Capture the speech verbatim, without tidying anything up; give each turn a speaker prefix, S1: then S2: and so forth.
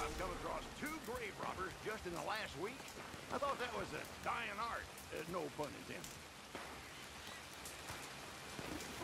S1: I've come across two grave robbers just in the last week. I thought that was a dying art. Uh, no pun intended.